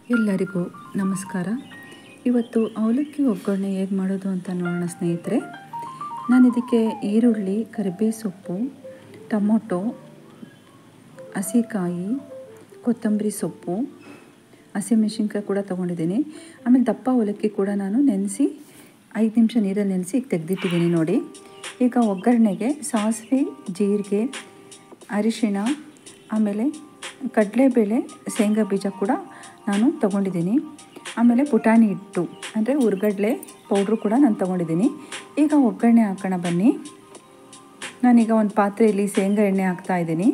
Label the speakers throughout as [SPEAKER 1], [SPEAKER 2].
[SPEAKER 1] ಎಲ್ಲರಿಗೂ ನಮಸ್ಕಾರ. ಇವತ್ತು ಅವಲಕ್ಕಿ ಒಗ್ಗರಣೆ ಹೇಗೆ ಮಾಡೋದು ಅಂತ ನೋಡೋಣ ಸ್ನೇಹಿತರೆ. ನಾನು ಇದಕ್ಕೆ ಈರುಳ್ಳಿ, ಕರಿಬೇವು ಸೊಪ್ಪು, ಟೊಮೊಟೊ, ಹಸಿಕಾಯಿ, ಕೊತ್ತಂಬರಿ ಸೊಪ್ಪು, ಹಸಿಮೆಣಸಿನ್ಕಾಯಿ ಕೂಡ ತೊಗೊಂಡಿದ್ದೀನಿ. ಆಮೇಲೆ ದಪ್ಪ ಅವಲಕ್ಕಿ ಕೂಡ ನಾನು ನೆನೆಸಿ 5 ನಿಮಿಷ ನೀರಲ್ಲಿ ನೆನೆಸಿ ಈಗ ತೆಗೆದಿಟ್ಟಿದ್ದೀನಿ ನೋಡಿ. ಈಗ ಒಗ್ಗರಣೆಗೆ ಸಾಸಿವೆ, ಜೀರಿಗೆ, ಅರಿಶಿಣ, ಆಮೇಲೆ ಕಡಲೆಬೇಳೆ, ಶೇಂಗಾ ಬೀಜ ಕೂಡ ನಾನು ತೊಗೊಂಡಿದ್ದೀನಿ. ಆಮೇಲೆ ಪುಟಾಣಿ ಹಿಟ್ಟು ಅಂದರೆ ಹುರ್ಗಡ್ಲೆ ಪೌಡ್ರು ಕೂಡ ನಾನು ತೊಗೊಂಡಿದ್ದೀನಿ. ಈಗ ಒಗ್ಗರಣೆ ಹಾಕೋಣ ಬನ್ನಿ. ನಾನೀಗ ಒಂದು ಪಾತ್ರೆಯಲ್ಲಿ ಶೇಂಗಾ ಎಣ್ಣೆ ಹಾಕ್ತಾಯಿದ್ದೀನಿ.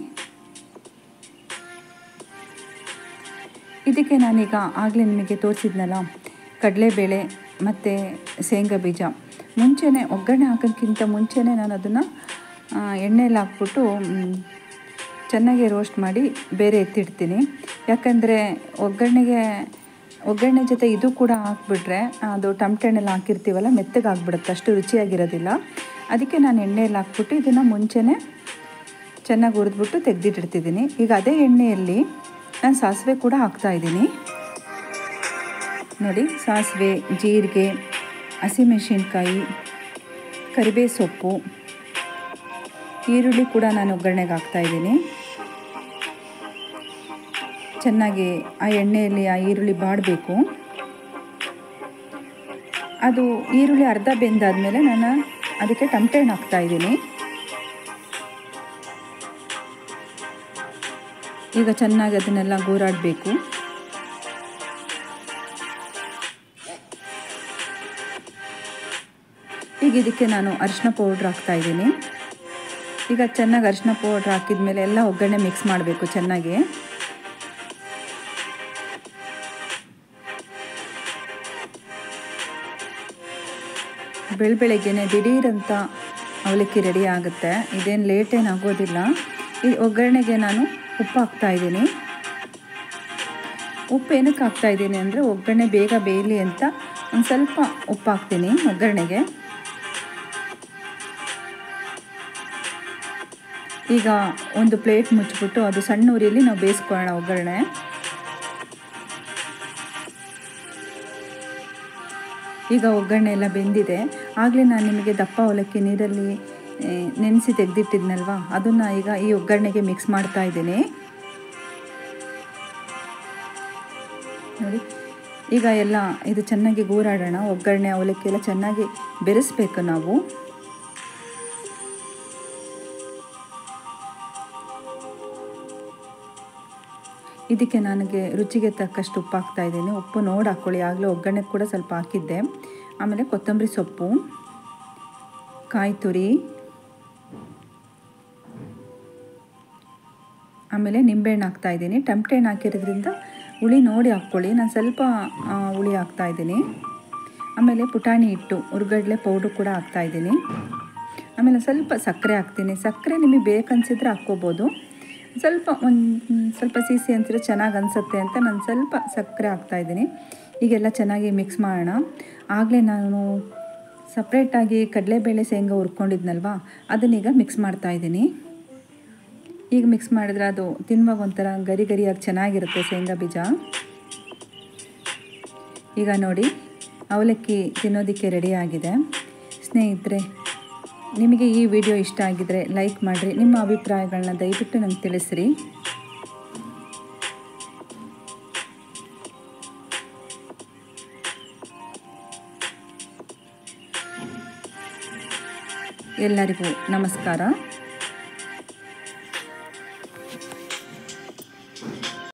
[SPEAKER 1] ಇದಕ್ಕೆ ನಾನೀಗ ಆಗಲೇ ನಿಮಗೆ ತೋರಿಸಿದ್ನಲ್ಲ ಕಡಲೆಬೇಳೆ ಮತ್ತು ಶೇಂಗಾ ಬೀಜ, ಮುಂಚೆನೇ ಒಗ್ಗರಣೆ ಹಾಕೋಕ್ಕಿಂತ ಮುಂಚೆನೇ ನಾನು ಅದನ್ನು ಎಣ್ಣೆಯಲ್ಲಿ ಹಾಕ್ಬಿಟ್ಟು ಚೆನ್ನಾಗಿ ರೋಸ್ಟ್ ಮಾಡಿ ಬೇರೆ ಎತ್ತಿಡ್ತೀನಿ. ಯಾಕಂದರೆ ಒಗ್ಗರಣೆ ಜೊತೆ ಇದು ಕೂಡ ಹಾಕ್ಬಿಟ್ರೆ ಅದು ಟಮಟೆ ಹಣ್ಣೆಲ್ಲ ಹಾಕಿರ್ತೀವಲ್ಲ ಮೆತ್ತಗೆ ಆಗಿಬಿಡುತ್ತೆ, ಅಷ್ಟು ರುಚಿಯಾಗಿರೋದಿಲ್ಲ. ಅದಕ್ಕೆ ನಾನು ಎಣ್ಣೆಯಲ್ಲಿ ಹಾಕ್ಬಿಟ್ಟು ಇದನ್ನು ಮುಂಚೆನೇ ಚೆನ್ನಾಗಿ ಹುರಿದ್ಬಿಟ್ಟು ತೆಗೆದಿಟ್ಟಿರ್ತಿದ್ದೀನಿ. ಈಗ ಅದೇ ಎಣ್ಣೆಯಲ್ಲಿ ನಾನು ಸಾಸಿವೆ ಕೂಡ ಹಾಕ್ತಾಯಿದ್ದೀನಿ ನೋಡಿ. ಸಾಸಿವೆ, ಜೀರಿಗೆ, ಹಸಿಮೆಣಸಿನ್ಕಾಯಿ, ಕರಿಬೇವು ಸೊಪ್ಪು, ಈರುಳ್ಳಿ ಕೂಡ ನಾನು ಒಗ್ಗರಣೆಗೆ ಹಾಕ್ತಾಯಿದ್ದೀನಿ. ಚೆನ್ನಾಗಿ ಆ ಎಣ್ಣೆಯಲ್ಲಿ ಆ ಈರುಳ್ಳಿ ಬಾಡಬೇಕು. ಅದು ಈರುಳ್ಳಿ ಅರ್ಧ ಬೆಂದಾದಮೇಲೆ ನಾನು ಅದಕ್ಕೆ ಟಮಟೆ ಹಣ್ಣು ಹಾಕ್ತಾಯಿದ್ದೀನಿ. ಈಗ ಚೆನ್ನಾಗಿ ಅದನ್ನೆಲ್ಲ ಗೂರಾಡಬೇಕು. ಈಗ ಇದಕ್ಕೆ ನಾನು ಅರಿಶಿನ ಪೌಡ್ರ್ ಹಾಕ್ತಾಯಿದ್ದೀನಿ. ಈಗ ಚೆನ್ನಾಗಿ ಅರಿಶಿನ ಪೌಡ್ರ್ ಹಾಕಿದ ಮೇಲೆ ಎಲ್ಲ ಒಗ್ಗರಣೆ ಮಿಕ್ಸ್ ಮಾಡಬೇಕು ಚೆನ್ನಾಗಿ. ಬೆಳಗ್ಗೆನೆ ದಿಢೀರಂತ ಅವಲಕ್ಕಿ ರೆಡಿ ಆಗುತ್ತೆ, ಇದೇನು ಲೇಟೇನು ಆಗೋದಿಲ್ಲ. ಈ ಒಗ್ಗರಣೆಗೆ ನಾನು ಉಪ್ಪು ಹಾಕ್ತಾಯಿದ್ದೀನಿ. ಉಪ್ಪು ಏನಕ್ಕೆ ಹಾಕ್ತಾಯಿದ್ದೀನಿ ಅಂದರೆ ಒಗ್ಗರಣೆ ಬೇಗ ಬೇಯಲಿ ಅಂತ ಒಂದು ಸ್ವಲ್ಪ ಉಪ್ಪು ಹಾಕ್ತೀನಿ ಒಗ್ಗರಣೆಗೆ. ಈಗ ಒಂದು ಪ್ಲೇಟ್ ಮುಚ್ಚಿಬಿಟ್ಟು ಅದು ಸಣ್ಣ ಉರಿಯಲ್ಲಿ ನಾವು ಬೇಯಿಸ್ಕೊಳ್ಳೋಣ ಒಗ್ಗರಣೆ. ಈಗ ಒಗ್ಗರಣೆ ಎಲ್ಲ ಬೆಂದಿದೆ. ಆಗಲೇ ನಾನು ನಿಮಗೆ ದಪ್ಪ ಅವಲಕ್ಕಿ ನೀರಲ್ಲಿ ನೆನೆಸಿ ತೆಗೆದಿಟ್ಟಿದ್ನಲ್ವ, ಅದನ್ನು ಈಗ ಈ ಒಗ್ಗರಣೆಗೆ ಮಿಕ್ಸ್ ಮಾಡ್ತಾ ಇದ್ದೀನಿ ನೋಡಿ. ಈಗ ಎಲ್ಲ ಇದು ಚೆನ್ನಾಗಿ ಗೂರಾಡೋಣ. ಒಗ್ಗರಣೆ ಅವಲಕ್ಕಿ ಎಲ್ಲ ಚೆನ್ನಾಗಿ ಬೆರೆಸ್ಬೇಕು ನಾವು. ಇದಕ್ಕೆ ನನಗೆ ರುಚಿಗೆ ತಕ್ಕಷ್ಟು ಉಪ್ಪು ಹಾಕ್ತಾಯಿದ್ದೀನಿ. ಉಪ್ಪು ನೋಡಿ ಹಾಕ್ಕೊಳ್ಳಿ, ಆಗಲೇ ಒಗ್ಗರಣೆ ಕೂಡ ಸ್ವಲ್ಪ ಹಾಕಿದ್ದೆ. ಆಮೇಲೆ ಕೊತ್ತಂಬರಿ ಸೊಪ್ಪು, ಕಾಯಿ ತುರಿ, ಆಮೇಲೆ ನಿಂಬೆಹಣ್ಣು ಹಾಕ್ತಾಯಿದ್ದೀನಿ. ಟಮಟೆ ಹಣ್ಣು ಹಾಕಿರೋದ್ರಿಂದ ಹುಳಿ ನೋಡಿ ಹಾಕ್ಕೊಳ್ಳಿ, ನಾನು ಸ್ವಲ್ಪ ಹುಳಿ ಹಾಕ್ತಾಯಿದ್ದೀನಿ. ಆಮೇಲೆ ಪುಟಾಣಿ ಹಿಟ್ಟು, ಹುರ್ಗಡ್ಲೆ ಪೌಡ್ರು ಕೂಡ ಹಾಕ್ತಾಯಿದ್ದೀನಿ. ಆಮೇಲೆ ಸ್ವಲ್ಪ ಸಕ್ಕರೆ ಹಾಕ್ತೀನಿ. ಸಕ್ಕರೆ ನಿಮಗೆ ಬೇಕನ್ಸಿದ್ರೆ ಹಾಕ್ಕೋಬೋದು. ಸ್ವಲ್ಪ ಸಿಹಿ ಅನ್ಸಿದ್ರೆ ಚೆನ್ನಾಗಿ ಅನಿಸುತ್ತೆ ಅಂತ ನಾನು ಸ್ವಲ್ಪ ಸಕ್ಕರೆ ಹಾಕ್ತಾಯಿದ್ದೀನಿ. ಈಗೆಲ್ಲ ಚೆನ್ನಾಗಿ ಮಿಕ್ಸ್ ಮಾಡೋಣ. ಆಗಲೇ ನಾನು ಸಪ್ರೇಟಾಗಿ ಕಡಲೆಬೇಳೆ ಶೇಂಗಾ ಹುರ್ಕೊಂಡಿದ್ನಲ್ವ, ಅದನ್ನೀಗ ಮಿಕ್ಸ್ ಮಾಡ್ತಾಯಿದ್ದೀನಿ. ಈಗ ಮಿಕ್ಸ್ ಮಾಡಿದ್ರೆ ಅದು ತಿನ್ನುವಾಗ ಒಂಥರ ಗರಿ ಗರಿಯಾಗಿ ಚೆನ್ನಾಗಿರುತ್ತೆ ಶೇಂಗಾ ಬೀಜ. ಈಗ ನೋಡಿ ಅವಲಕ್ಕಿ ತಿನ್ನೋದಕ್ಕೆ ರೆಡಿಯಾಗಿದೆ. ಸ್ನೇಹಿತರೆ, ನಿಮಗೆ ಈ ವಿಡಿಯೋ ಇಷ್ಟ ಆಗಿದರೆ ಲೈಕ್ ಮಾಡಿರಿ. ನಿಮ್ಮ ಅಭಿಪ್ರಾಯಗಳನ್ನ ದಯವಿಟ್ಟು ನನಗೆ ತಿಳಿಸ್ರಿ. ಎಲ್ಲರಿಗೂ ನಮಸ್ಕಾರ.